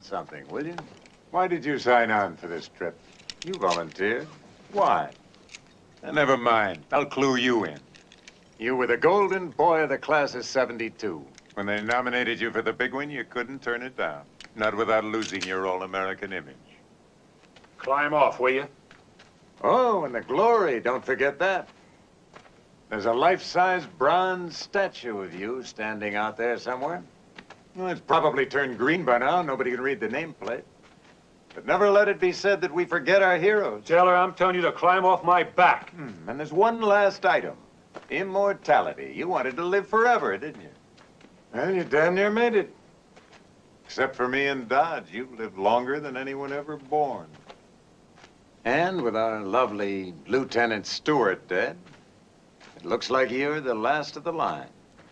something, will you? Why did you sign on for this trip? You volunteered. Why? Never mind. I'll clue you in. You were the golden boy of the class of '72. When they nominated you for the big one, you couldn't turn it down. Not without losing your all-American image. Climb off, will you? Oh, and the glory. Don't forget that. There's a life-size bronze statue of you standing out there somewhere. Well, it's probably turned green by now. Nobody can read the nameplate. But never let it be said that we forget our heroes. Taylor, I'm telling you to climb off my back. And there's one last item. Immortality. You wanted to live forever, didn't you? Well, you damn near made it. Except for me and Dodge, you lived longer than anyone ever born. And with our lovely Lieutenant Stewart dead, it looks like you're the last of the line.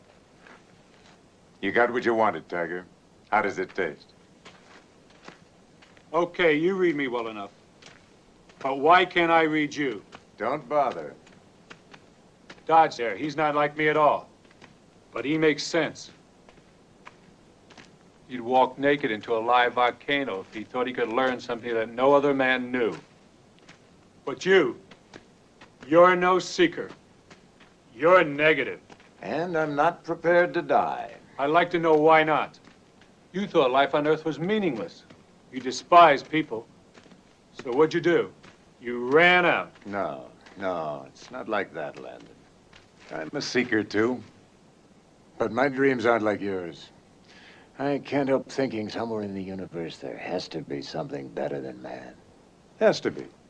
You got what you wanted, Tiger. How does it taste? Okay, you read me well enough. But why can't I read you? Don't bother. Dodge there, he's not like me at all. But he makes sense. He'd walk naked into a live volcano if he thought he could learn something that no other man knew. But you're no seeker. You're negative. And I'm not prepared to die. I'd like to know why not. You thought life on Earth was meaningless. You despise people. So what'd you do? You ran out. No, it's not like that, Landon. I'm a seeker, too. But my dreams aren't like yours. I can't help thinking somewhere in the universe there has to be something better than man. Has to be.